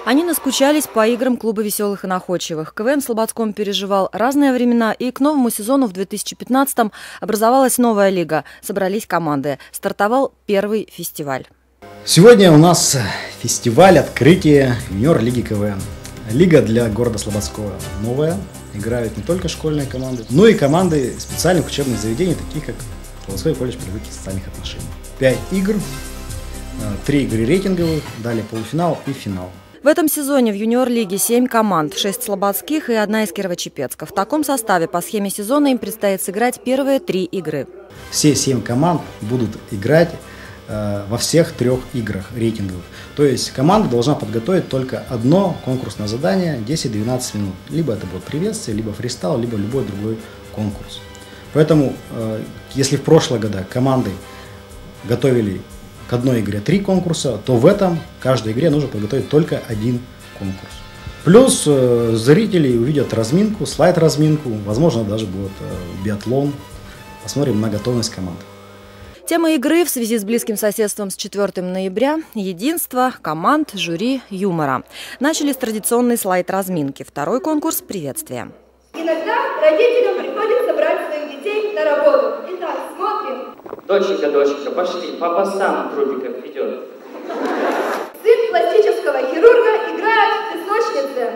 Они наскучались по играм клуба веселых и находчивых. КВН в Слободском переживал разные времена, и к новому сезону в 2015-м образовалась новая лига. Собрались команды. Стартовал первый фестиваль. Сегодня у нас фестиваль открытия юниор-лиги КВН. Лига для города Слободского новая. Играют не только школьные команды, но и команды специальных учебных заведений, таких как Слободской колледж природных и социальных отношений. 5 игр, 3 игры рейтинговых, далее полуфинал и финал. В этом сезоне в юниор-лиге 7 команд, 6 слободских и 1 из Кирово-Чепецка. В таком составе по схеме сезона им предстоит сыграть первые 3 игры. Все 7 команд будут играть во всех 3 играх рейтинговых. То есть команда должна подготовить только одно конкурсное задание 10-12 минут. Либо это будет приветствие, либо фристайл, либо любой другой конкурс. Поэтому, если в прошлые годы команды готовили к одной игре 3 конкурса, то в этом каждой игре нужно подготовить только 1 конкурс. Плюс зрители увидят разминку, слайд-разминку, возможно, даже будет биатлон. Посмотрим на готовность команд. Тема игры в связи с близким соседством с 4 ноября – единство, команд, жюри, юмора. Начали с традиционной слайд-разминки. Второй конкурс – приветствие. Иногда родителям приходится брать своих детей на работу. Итак, смотрим. Доченька, пошли, папа сам трудиков ведет. Сын пластического хирурга играет в песочнице.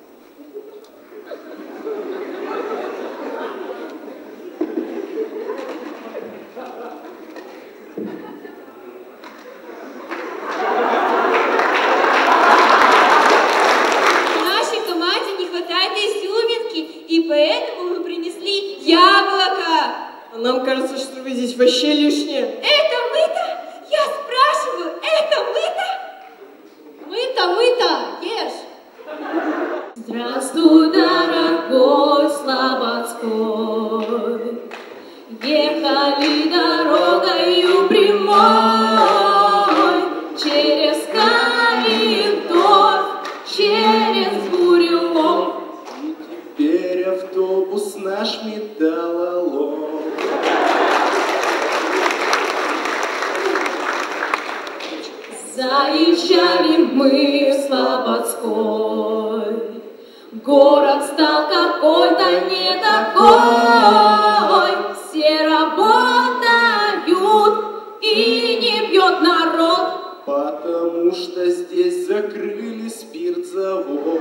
Нашей команде не хватает изюминки, и поэтому мы принесли яблоко. Нам кажется, что вы здесь вообще лишние. Это мы-то? Я спрашиваю, это мы-то? Мы-то, ешь. Здравствуй, дорогой Слободской, ехали дорогою прямой, через Калиторф, через Бурелом. Теперь автобус наш металлолом. Заезжали мы в Слободской, город стал какой-то не такой. Все работают и не пьет народ, Потому что здесь закрыли спиртзавод.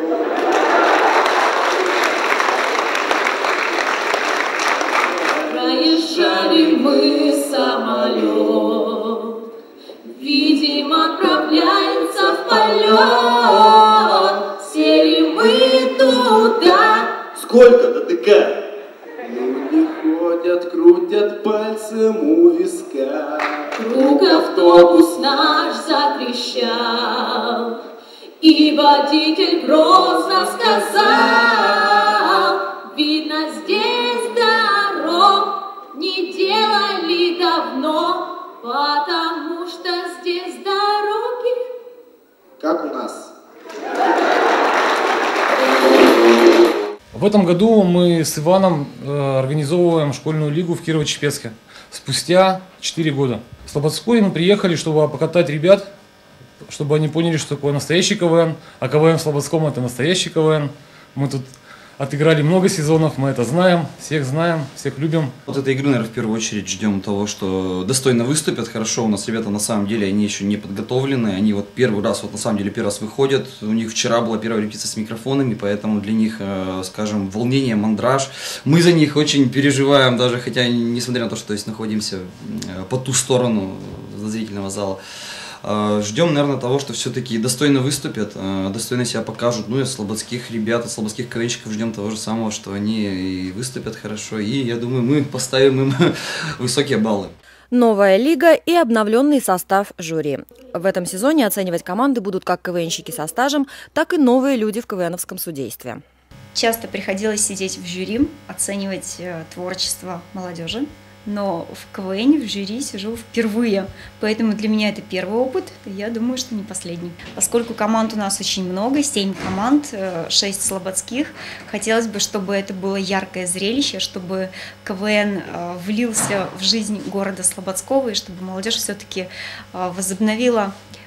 Проезжали мы самолет, видимо, отправляется в полет. Сели мы туда. Сколько дотыкают? Люди ходят, крутят пальцем у виска. Вдруг автобус наш затрещал, и водитель грозно сказал: видно, здесь дорог не делали давно, потому что здесь дороги. Как у нас? В этом году мы с Иваном организовываем школьную лигу в Кирово-Чепецке спустя 4 года. В Слободской мы приехали, чтобы покатать ребят, чтобы они поняли, что такое настоящий КВН, а КВН в Слободском – это настоящий КВН. Мы тут отыграли много сезонов, мы это знаем, всех любим. Вот этой игры, наверное, в первую очередь ждем того, что достойно выступят. Хорошо, у нас ребята на самом деле, они еще не подготовлены, они вот первый раз выходят. У них вчера была первая репетиция с микрофонами, поэтому для них, скажем, волнение, мандраж. Мы за них очень переживаем, даже хотя, несмотря на то, что находимся по ту сторону зрительного зала. Ждем, наверное, того, что все-таки достойно выступят, достойно себя покажут. Ну и от слободских ребят, от слободских КВНщиков ждем того же самого, что они и выступят хорошо. И я думаю, мы поставим им высокие баллы. Новая лига и обновленный состав жюри. В этом сезоне оценивать команды будут как КВНщики со стажем, так и новые люди в КВНовском судействе. Часто приходилось сидеть в жюри, оценивать творчество молодежи. Но в КВН, в жюри сижу впервые, поэтому для меня это первый опыт, и я думаю, что не последний. Поскольку команд у нас очень много, 7 команд, 6 слободских, хотелось бы, чтобы это было яркое зрелище, чтобы КВН влился в жизнь города Слободского, и чтобы молодежь все-таки возобновила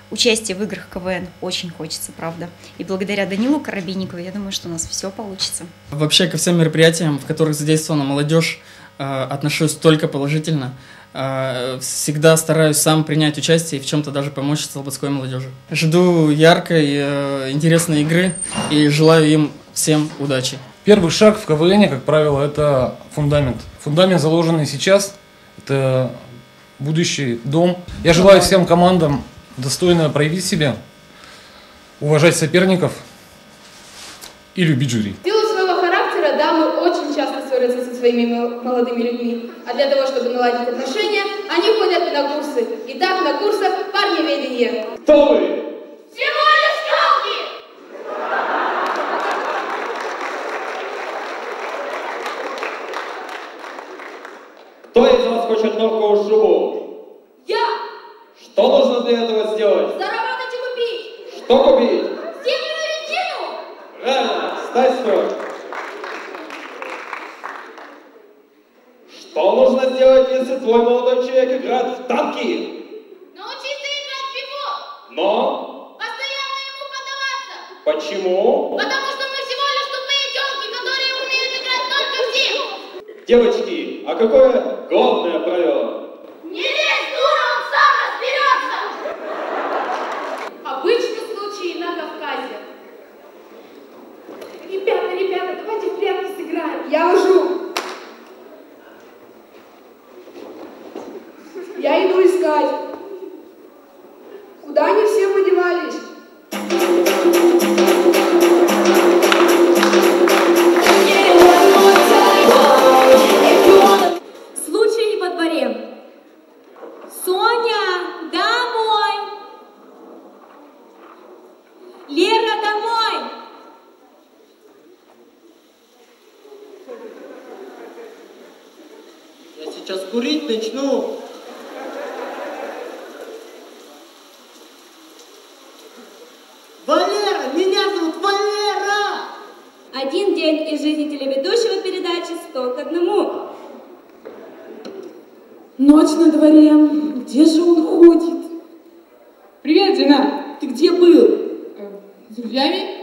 участие в играх КВН очень хочется, правда. И благодаря Данилу Коробейникову, я думаю, что у нас все получится. Вообще ко всем мероприятиям, в которых задействована молодежь, отношусь только положительно. Всегда стараюсь сам принять участие и в чем-то даже помочь слободской молодежи. Жду яркой, интересной игры и желаю им всем удачи. Первый шаг в КВН, как правило, это фундамент. Фундамент, заложенный сейчас, это будущий дом. Я желаю всем командам достойно проявить себя, уважать соперников и любить жюри. В силу своего характера дамы очень часто ссорятся со своими молодыми людьми. А для того, чтобы наладить отношения, они ходят на курсы. Итак, на курсах парневедения. Кто вы? Всего лишь телки! Кто из вас хочет легкую шубу? Я! Что нужно для этого сделать? Заработать и купить! Что купить? Зимнюю резину! Правильно, встать стой. Что нужно сделать, если твой молодой человек играет в танки? Научиться играть в пивот! Но? Постоянно ему поддаваться! Почему? Потому что мы всего лишь тупые телки, которые умеют играть только в зиму! Девочки, а какое главное правило? Не лезь, дура, он сам разберется! Обычный случай на Кавказе. Ребята, давайте в прятки сыграем. Я ужу. Я иду искать. Куда они все подевались? Случай во дворе. Соня, домой! Лера, домой! Я сейчас курить начну. Валера! Меня зовут Валера! Один день из жизни телеведущего передачи 100 к 1. Ночь на дворе. Где же он ходит? Привет, Дина. Ты где был? С друзьями?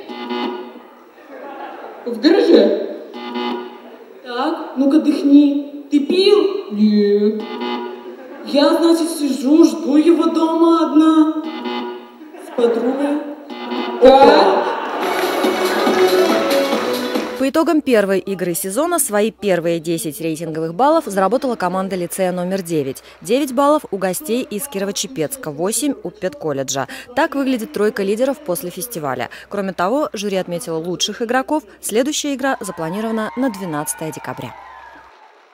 В гараже. Так, ну-ка дыхни. Ты пил? Нет. Я, значит, сижу, жду его дома одна. С подругой. Да. По итогам первой игры сезона свои первые 10 рейтинговых баллов заработала команда лицея номер 9. 9 баллов у гостей из Кирово-Чепецка, 8 у педколледжа. Так выглядит тройка лидеров после фестиваля. Кроме того, жюри отметило лучших игроков. Следующая игра запланирована на 12 декабря.